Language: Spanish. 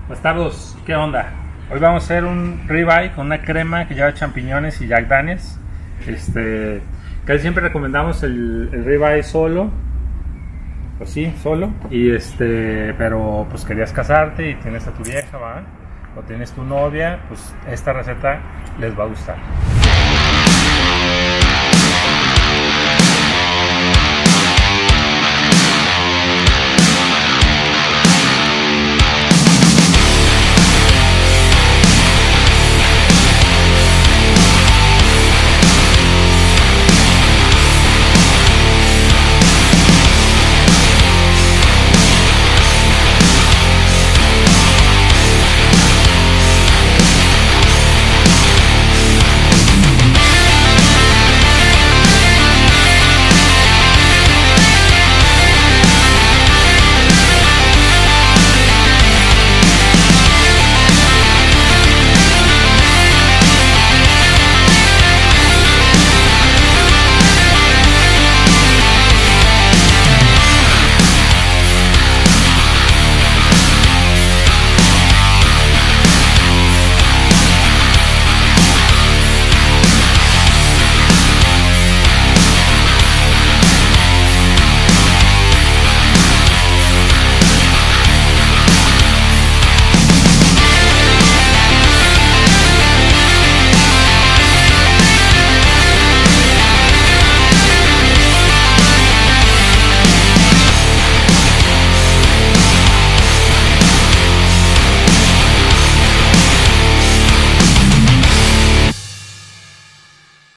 Bastardos, ¿qué onda? Hoy vamos a hacer un ribeye con una crema que lleva champiñones y Jack Daniels. Casi siempre recomendamos el ribeye solo, pues sí, solo. Pero pues querías casarte y tienes a tu vieja, ¿va? O tienes tu novia, pues esta receta les va a gustar.